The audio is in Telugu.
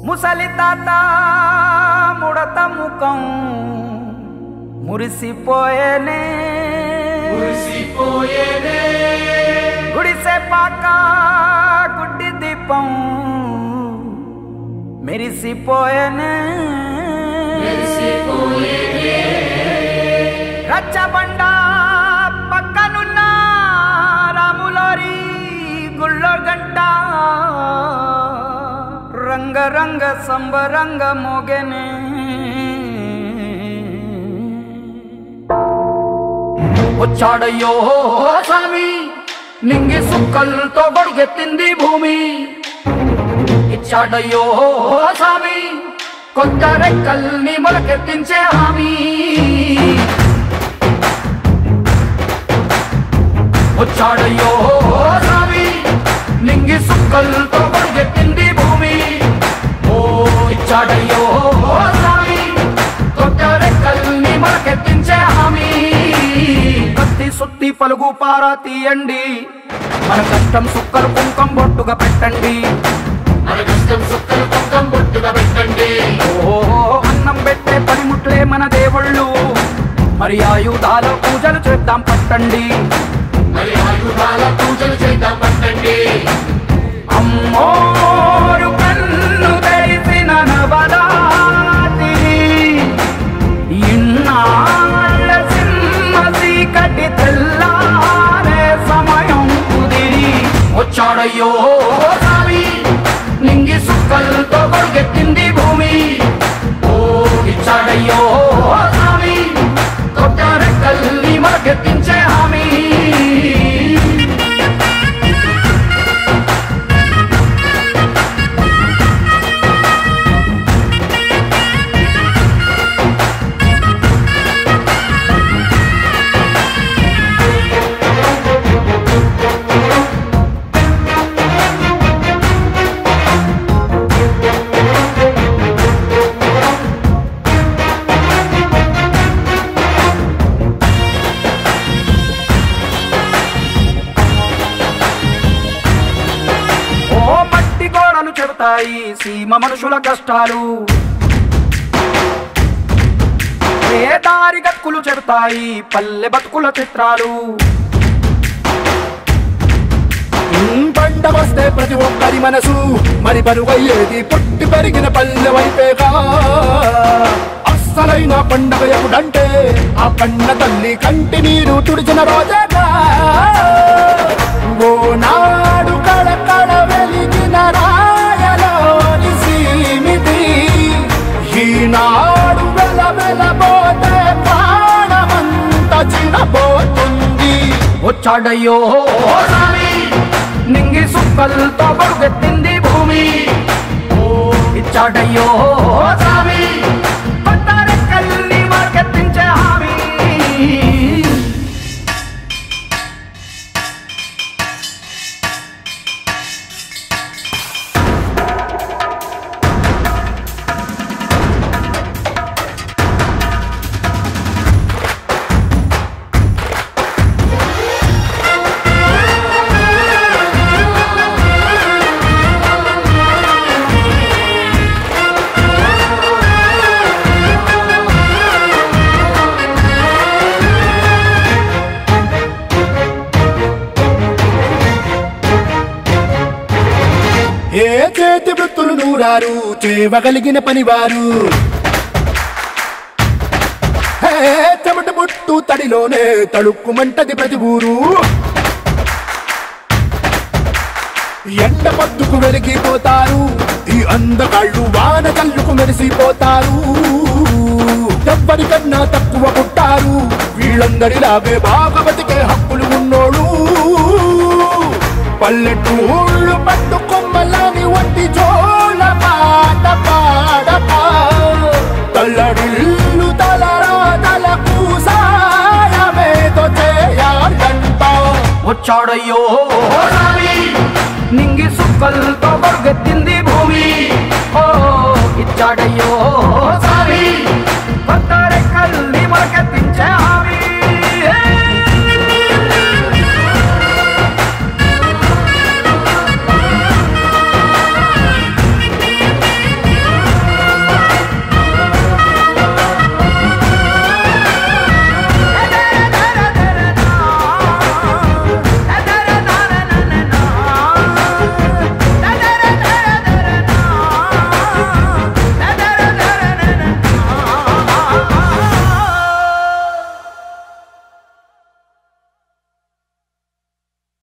ముసలి తాత ముడత ముఖం మురిసిపోయేనే గుడిసె పాక గుడ్డి దీపం మెరిసిపోయేనే రచ్చబండ పక్కనున్న రాములారి గుళ్ళో గంట రంగ రంగ సంబరంగ మోగెనే వచ్చాడయ్యో స్వామి నింగి సుక్కలతో గొడుగెత్తింది భూమి ఇచ్చాడయ్యో స్వామి కొత్త రెక్కల్ని మొలకెత్తించే హామీ వచ్చాడయ్యో స్వామి నింగి సుక్కలతో గొడుగెత్తింది భూమి ఓ ఇచ్చాడయ్యో స్వామి కొత్త రెక్కల్ని మొలకెత్తించే హామీ కత్తి సుత్తి పలుగు పారా తీయండి మన కష్టం సుక్కలు కుంకం బొట్టుగా పెట్టండి ఓ అన్నం పెట్టే పనిముట్లే మన దేవుళ్ళు మరి ఆయుధాల పూజలు చేద్దాం పట్టండి అమ్మోరు కన్ను తెరిసిన నవరాత్రి ఇన్నాళ్ళ సింహ చీకటి తెల్లారే సమయం కుదిరి వచ్చాడయ్యో స్వామి నింగి సుక్కలతో గొడుగెత్తింది భూమి ఓ ఇచ్చాడయ్యో స్వామి కొత్త రెక్కల్ని మొలకెత్తించే హామీ సీమ మనుషుల కష్టాలు ఏ దారి గతుకులు చెబుతాయి పల్లె బతుకుల చిత్రాలు పంట వస్తే ప్రతి ఒక్కరి మనసు మరి బరువయ్యేది పుట్టి పెరిగిన పల్లె వైపేగా అస్సలైన పండగ ఎప్పుడంటే ఆ కన్న తల్లి కంటి నీరు తుడిచిన రోజేగా ఓ నాడు కడకడ వెలిగిన రాయలోని సీమిది ఈనాడు వెలవెలబోతే ప్రాణమంత చిన్నపోతుంది వచ్చాడయ్యో స్వామి నింగి సుక్కలతో గొడుగెత్తింది భూమి ఓ ఇచ్చాడయ్యో స్వామి కొత్త రెక్కల్ని మొలకెత్తించే హామీ ఏ చేతి వృత్తులు నూరారు చేయగలిగిన పనివారు చెమట పుట్టు తడిలోనే తడుక్కుమంటది ప్రతి ఊరు ఎండ పద్దుకు వెలిగిపోతారు ఈ అందగాళ్ళు వాన కళ్ళుకు మెరిసిపోతారు ఎవ్వరికన్నా తక్కువ పుట్టారు వీళ్ళందరిలాగే బాగా బతికే హక్కులు ఉన్నోడు పల్లెటూళ్ళు పట్టు కొమ్మలని వంటి జోల పాట పాడపా తల్లడిల్లు తలరాతలకు సాయమేదో చేయాలంట వచ్చాడయ్యో స్వామి నింగి సుక్కలతో గొడుగెత్తింది భూమి ఓ ఇచ్చాడయ్యో